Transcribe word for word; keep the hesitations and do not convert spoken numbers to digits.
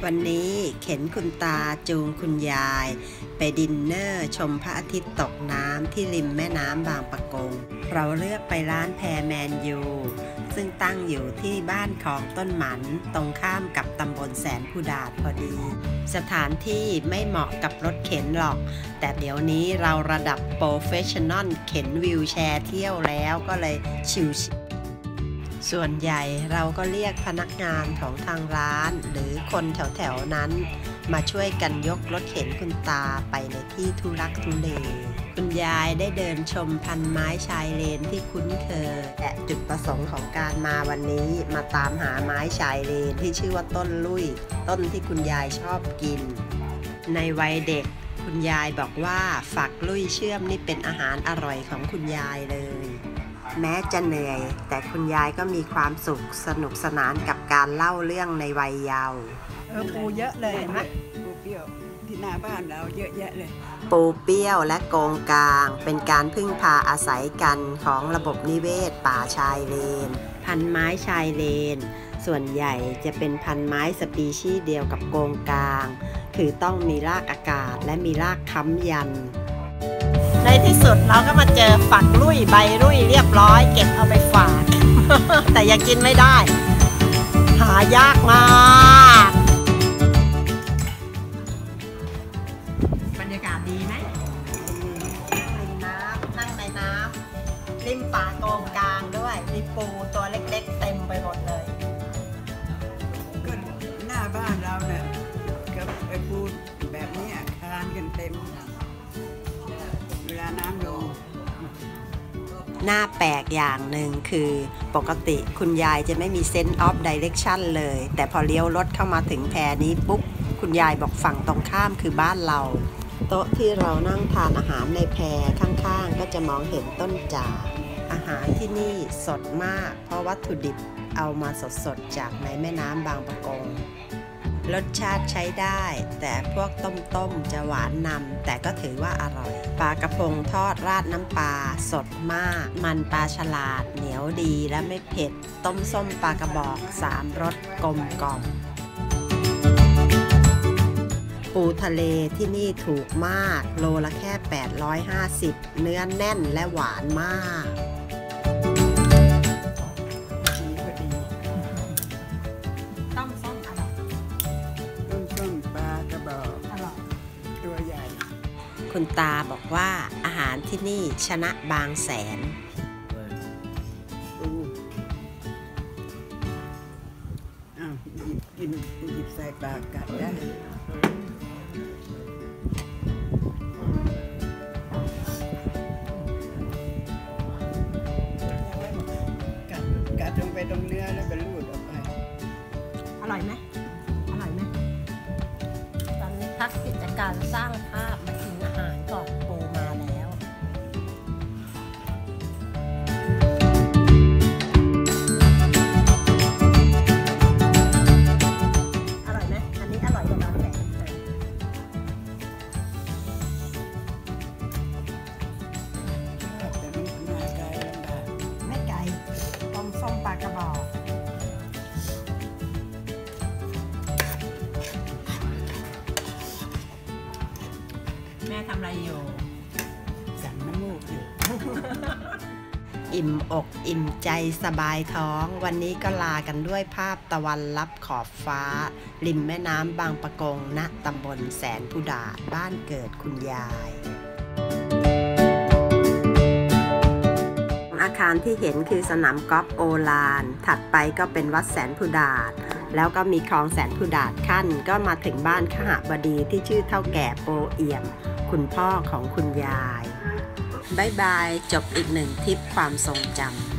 วันนี้เข็นคุณตาจูงคุณยายไปดินเนอร์ชมพระอาทิตย์ตกน้ำที่ริมแม่น้ำบางปะกงเราเลือกไปร้านแพรแมนยูซึ่งตั้งอยู่ที่บ้านของต้นหมันตรงข้ามกับตำบลแสนภูดาษพอดีสถานที่ไม่เหมาะกับรถเข็นหรอกแต่เดี๋ยวนี้เราระดับโปรเฟชชั่นอลเข็นวิวแชร์เที่ยวแล้วก็เลยชิวส่วนใหญ่เราก็เรียกพนักงานของทางร้านหรือคนแถวๆนั้นมาช่วยกันยกรถเข็นคุณตาไปในที่ทุรักทุเลคุณยายได้เดินชมพันไม้ชายเลนที่คุ้นเคยและจุดประสงค์ของการมาวันนี้มาตามหาไม้ชายเลนที่ชื่อว่าต้นลุยต้นที่คุณยายชอบกินในวัยเด็กคุณยายบอกว่าฝักลุยเชื่อมนี่เป็นอาหารอร่อยของคุณยายเลยแม้จะเหนื่อยแต่คุณยายก็มีความสุขสนุกสนานกับการเล่าเรื่องในวัยเยาว์เออปูเยอะเลยเห็นไหมปูเปรี้ยวที่หน้าบ้านเราเยอะแยะเลยปูเปรี้ยวและโกงกลางเป็นการพึ่งพาอาศัยกันของระบบนิเวศป่าชายเลนพันไม้ชายเลนส่วนใหญ่จะเป็นพันไม้สปีชีส์เดียวกับโกงกลางคือต้องมีรากอากาศและมีรากค้ำยันในที่สุดเราก็มาเจอฝักลุยใบลุยเรียบร้อยเก็บเอาไปฝาก แต่ยังกินไม่ได้หายากมากบรรยากาศดีไหมริมน้ำนั่งในน้ำริมป่าโกงกลางด้วยมีปูตัวเล็กๆเต็มไปหมดเลยก็หน้าบ้านเราเนี่ยกับไอ้ปูแบบนี้คานกันเต็มเวลาน้ำลงหน้าแปลกอย่างหนึ่งคือปกติคุณยายจะไม่มีเซนส์ออฟไดเรกชันเลยแต่พอเลี้ยวรถเข้ามาถึงแพนี้ปุ๊บคุณยายบอกฝั่งตรงข้ามคือบ้านเราโต๊ะที่เรานั่งทานอาหารในแพข้างๆก็จะมองเห็นต้นจ่าอาหารที่นี่สดมากเพราะวัตถุดิบเอามาสดๆจากในแม่น้ำบางปะกงรสชาติใช้ได้แต่พวกต้มๆจะหวานนำแต่ก็ถือว่าอร่อยปลากระพงทอดราดน้ำปลาสดมากมันปลาฉลาดเหนียวดีและไม่เผ็ดต้มส้มปลากระบอกสามรสกลมกล่อมปูทะเลที่นี่ถูกมากโลละแค่แปดร้อยห้าสิบเนื้อแน่นและหวานมากคุณตาบอกว่าอาหารที่นี่ชนะบางแสนอ้าวหยิบกินหยิบใส่ปากกัดได้กัดกัดลงไปตรงเนื้อแล้วก็ลูดออกไปอร่อยไหมอร่อยไหมตอนนี้พักกิจการสร้างภาพมากินอาหารก่อนปูมาแล้วอร่อยไหมอันนี้อร่อยกว่าบางแสนไม่ไกลต้มส้มปลากระบอกแม่ทำอะไรอยู่สั่งน้ำมูกอยู่อิ่มอกอิ่มใจสบายท้องวันนี้ก็ลากันด้วยภาพตะวันลับขอบฟ้าริมแม่น้ำบางปะกงณตำบลแสนภูดาษบ้านเกิดคุณยายอาคารที่เห็นคือสนามกอล์ฟโอฬารถัดไปก็เป็นวัดแสนภูดาษแล้วก็มีคลองแสนภูดาษขั้นก็มาถึงบ้านขหบดีที่ชื่อเท่าแก่โปเอี่ยมคุณพ่อของคุณยายบ๊ายบายจบอีกหนึ่งทริปความทรงจำ